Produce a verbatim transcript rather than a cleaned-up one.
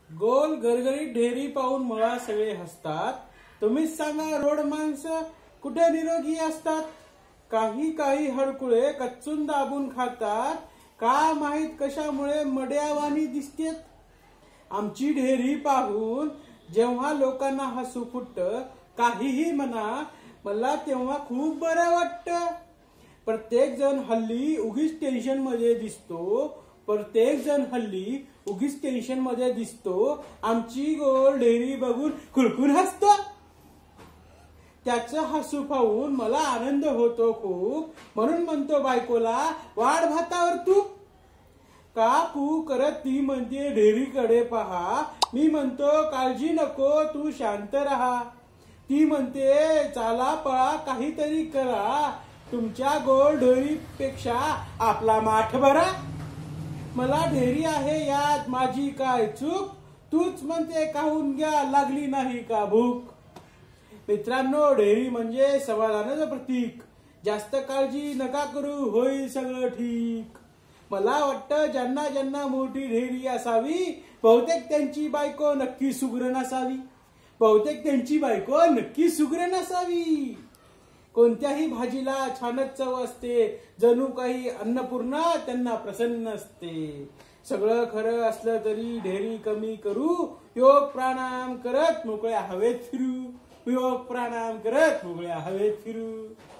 गोल गरगरीत ढेरी पाहून मला सगळे हसतात. तुम्हीच सांगा रोड माणसं कुठे निरोगी असतात. काही काही हडकुळे कच्चून दाबून खातात. का माहित कशामुळे मड्यावानी दिसतेत. आमची ढेरी पाहून जेव्हा लोकांना हसू फुटतं, काहीही म्हणा, मला तेव्हा खूप बरं वाटतं. प्रत्येक जण हल्ली उगीच टेन्शन मध्ये दिसतो. प्रत्येक जण हल्ली उगीच टेन्शन मध्ये दिसतो. आमची गोल ढेरी बघून खुलखुल हसतो. त्याचं हसू पाहून मला आनंद होतो खूप. म्हणून म्हणतो बायकोला, वाढ भातावर तू. काकू करत ती म्हणते ढेरीकडे पहा. मी म्हणतो काळजी नको, तू शांत राहा. ती म्हणते चाला पळा, काहीतरी करा. तुमच्या गोल ढेरीपेक्षा आपला माठ बरा. मला ढेरी आहे यात माझी काय चूक. तूच म्हणते खाऊन घ्या, लागली नाही का भूक. मित्रांनो, ढेरी म्हणजे समाधानाचं प्रतीक. जास्त काळजी नका करू, होईल सगळं ठीक. मला वाटतं ज्यांना ज्यांना मोठी ढेरी असावी, बहुतेक त्यांची बायको नक्की सुग्र नसावी. बहुतेक त्यांची बायको नक्की सुग्र नसावी. कोणत्याही भाजीला छानच चव असते. जणू काही अन्नपूर्णा त्यांना प्रसन्न असते. सगळं खरं असलं तरी ढेरी कमी करू. योग प्राणायाम करत मोकळ्या हवेत फिरू. योग प्राणायाम करत मोकळ्या हवेत फिरू.